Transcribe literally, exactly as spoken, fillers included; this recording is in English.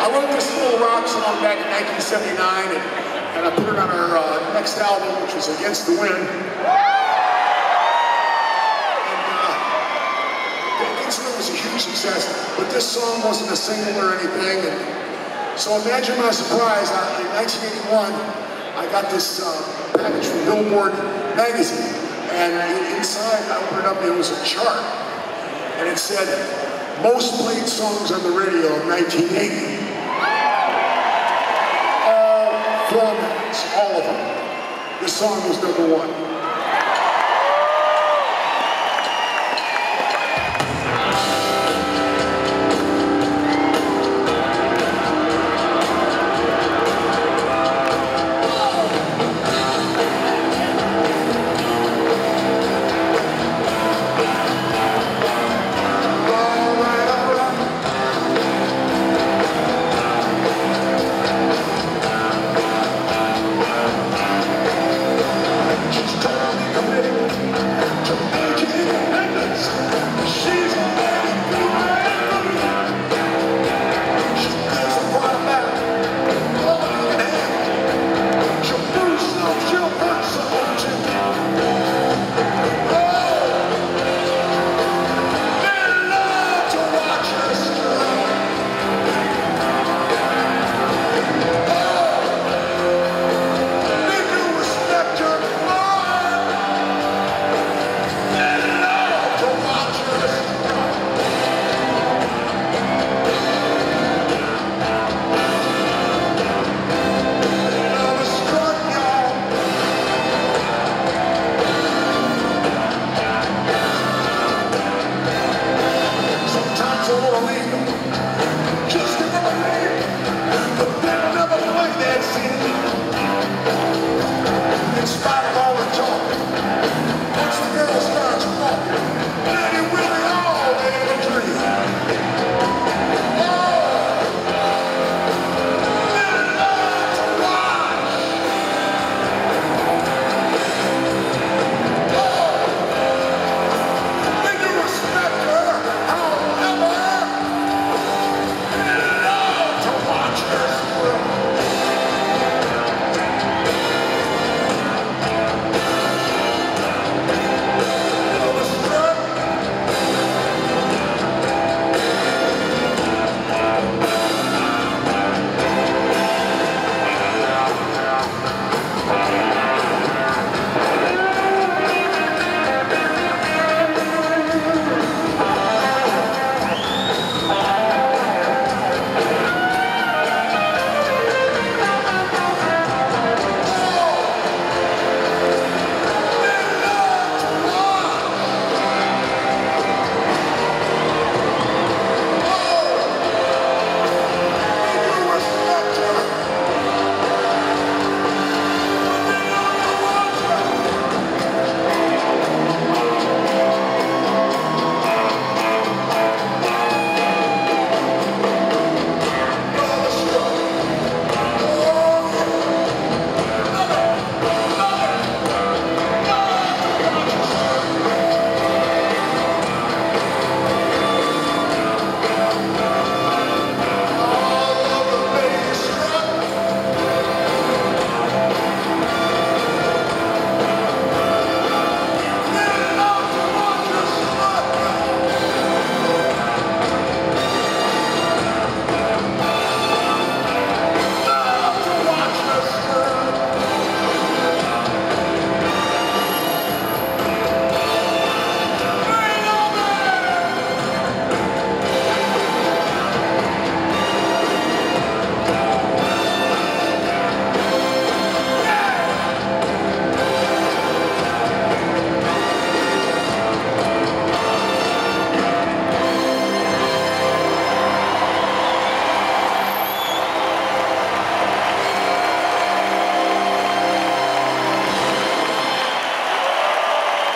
I wrote this little rock song back in nineteen seventy-nine, and, and I put it on our uh, next album, which was Against the Wind. And uh, Against the Wind was a huge success, but this song wasn't a single or anything. And so imagine my surprise, I, in nineteen eighty-one, I got this uh, package from Billboard magazine, and inside I opened it up and it was a chart. And it said, most played songs on the radio in nineteen eighty. All formats, all of them. This song was number one.